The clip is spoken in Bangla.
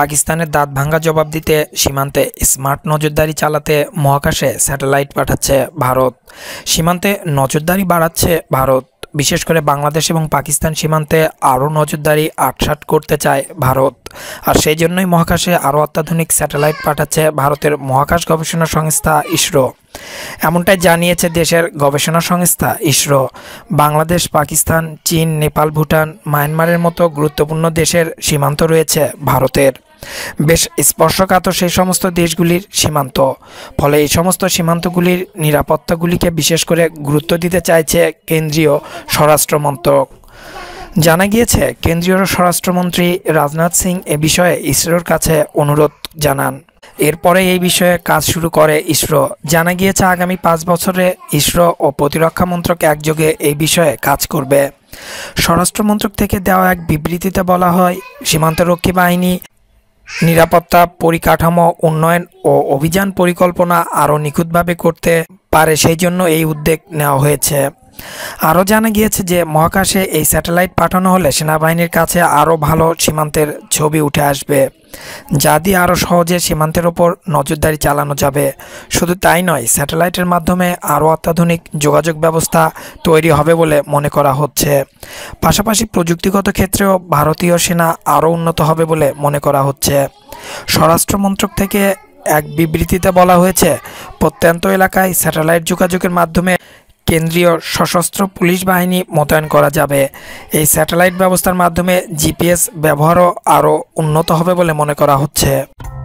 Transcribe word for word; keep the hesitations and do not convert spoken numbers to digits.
পাকিস্তানের দাঁত ভাঙ্গা জবাব দিতে সীমান্তে স্মার্ট নজরদারি চালাতে মহাকাশে স্যাটেলাইট পাঠাচ্ছে ভারত। সীমান্তে নজরদারি বাড়াচ্ছে ভারত। বিশেষ করে বাংলাদেশ এবং পাকিস্তান সীমান্তে আরও নজরদারি আটসাট করতে চায় ভারত। আর সেই জন্যই মহাকাশে আরও অত্যাধুনিক স্যাটেলাইট পাঠাচ্ছে ভারতের মহাকাশ গবেষণা সংস্থা ইসরো। এমনটাই জানিয়েছে দেশের গবেষণা সংস্থা ইসরো। বাংলাদেশ, পাকিস্তান, চীন, নেপাল, ভুটান, মায়ানমারের মতো গুরুত্বপূর্ণ দেশের সীমান্ত রয়েছে ভারতের। বেশ স্পর্শকাতর সেই সমস্ত দেশগুলির সীমান্ত। ফলে এই সমস্ত সীমান্তগুলির নিরাপত্তাগুলিকে বিশেষ করে গুরুত্ব দিতে চাইছে কেন্দ্রীয় স্বরাষ্ট্র মন্ত্রক। জানা গিয়েছে কেন্দ্রীয় স্বরাষ্ট্রমন্ত্রী রাজনাথ সিং এ বিষয়ে ইসরোর কাছে অনুরোধ জানান। এরপরে এই বিষয়ে কাজ শুরু করে ইসরো। জানা গিয়েছে আগামী পাঁচ বছরে ইসরো ও প্রতিরক্ষা মন্ত্রক একযোগে এই বিষয়ে কাজ করবে। স্বরাষ্ট্র মন্ত্রক থেকে দেওয়া এক বিবৃতিতে বলা হয়, সীমান্তরক্ষী বাহিনী নিরাপত্তা পরিকাঠামো উন্নয়ন ও অভিযান পরিকল্পনা আরও নিখুঁতভাবে করতে পারে, সেই জন্য এই উদ্যোগ নেওয়া হয়েছে। আরও জানা গিয়েছে যে মহাকাশে এই স্যাটেলাইট পাঠানো হলে সেনাবাহিনীর কাছে আরও ভালো সীমান্তের ছবি উঠে আসবে, যা দিয়ে আরও সহজে সীমান্তের ওপর নজরদারি চালানো যাবে। শুধু তাই নয়, স্যাটেলাইটের মাধ্যমে আরও অত্যাধুনিক যোগাযোগ ব্যবস্থা তৈরি হবে বলে মনে করা হচ্ছে। পাশাপাশি প্রযুক্তিগত ক্ষেত্রেও ভারতীয় সেনা আরও উন্নত হবে বলে মনে করা হচ্ছে। স্বরাষ্ট্র মন্ত্রক থেকে এক বিবৃতিতে বলা হয়েছে, প্রত্যন্ত এলাকায় স্যাটেলাইট যোগাযোগের মাধ্যমে কেন্দ্রীয় সশস্ত্র পুলিশ বাহিনী মোতায়েন করা যাবে। এই স্যাটেলাইট ব্যবস্থার মাধ্যমে জিপিএস ব্যবহারও আরও উন্নত হবে বলে মনে করা হচ্ছে।